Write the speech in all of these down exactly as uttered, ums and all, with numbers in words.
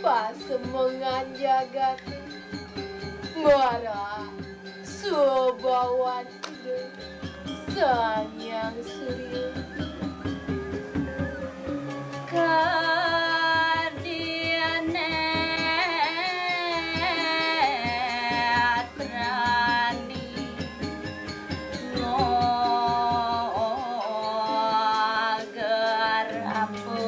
pasemengan jagat Mara Sobawan ide Sang Yang Surya Kadiane trani ngogar apo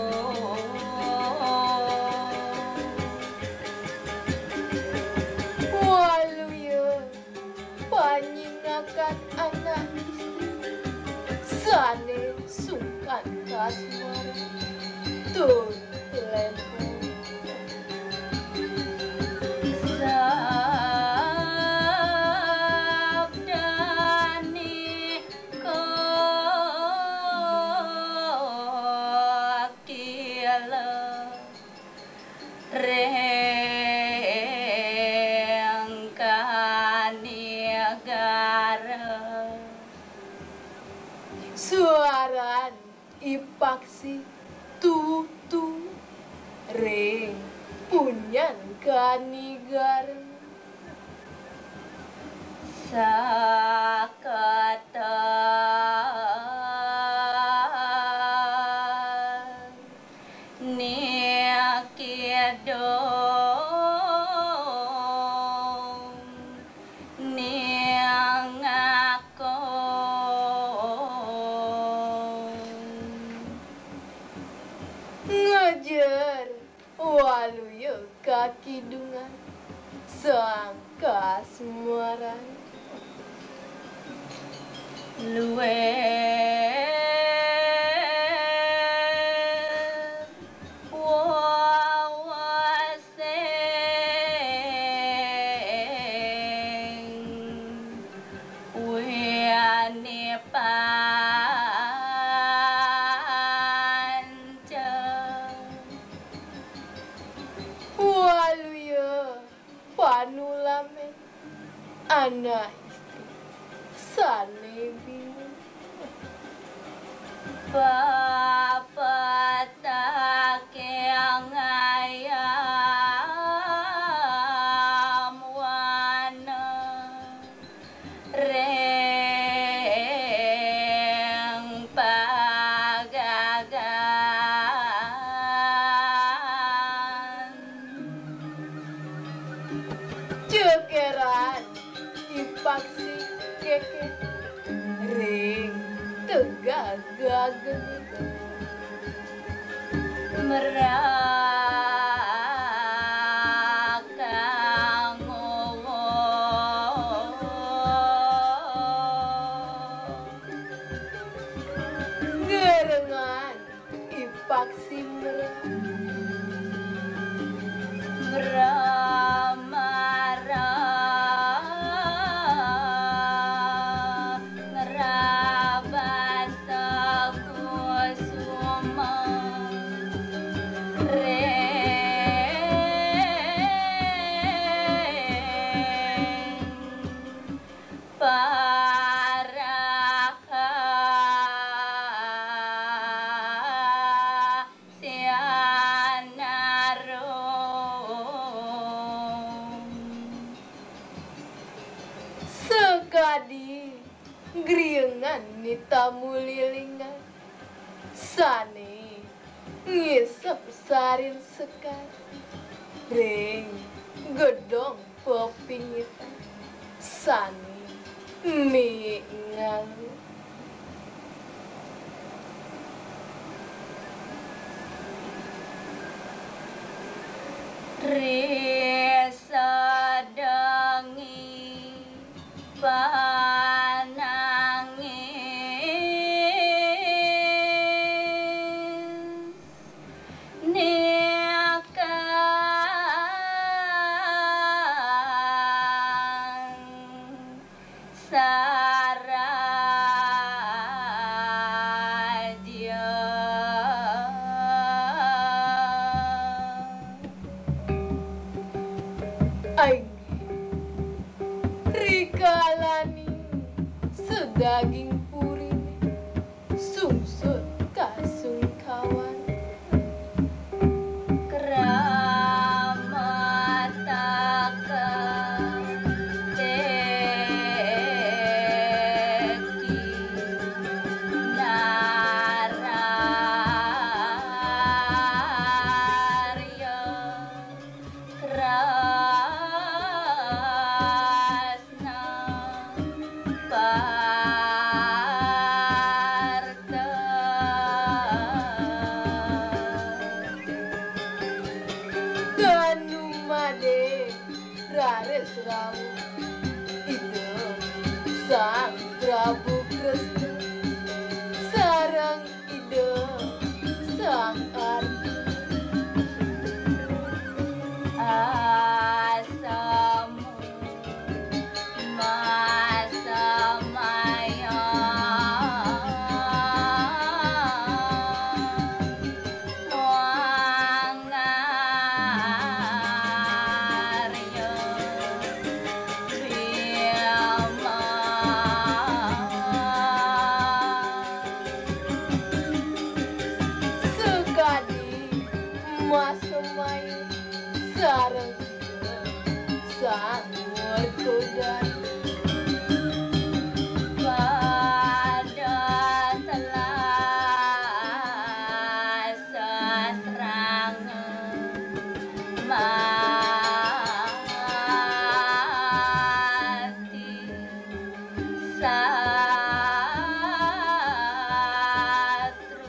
Waluya panyingakan anak istri Sane sungkan kasmara Tun lepo sabdani kokila rengkaniagara Suaran ipaksi tutu Ring punyan kanigar sakata niakidong niangakong ngajar waluya kaki dungan sang kasmaran luwe wawaseng wiani panca waluya panulamen anak istri sane bingung Bapak tak yang ayam wana reng pagagan cekeran ipaksi keke ring tegagagen merakangowo gerengan ipaksi merah Bramara ngerabasa kusuma reng paraka sianarum sekadi griengan nitamu lilingan sane ngisep sarin sekar ring gedong pepingitan sane mingang Risa dangi panangis niakan saraja Aing Rikalani sedaging purine sungsut kasung kawan kerap Prabu itu Sang Prabu Kresna sareng ide Sang Arjuna asamu masamaya wangarya biyama sekadi masemaya sareng ide Sang Werkodara pada telah seserangan mati satru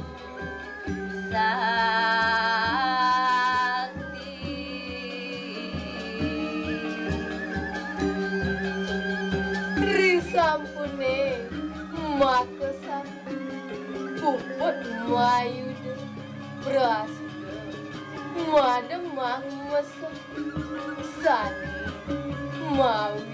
sakti risampune makesam puput mayuda prasida mademang mesem sani mawi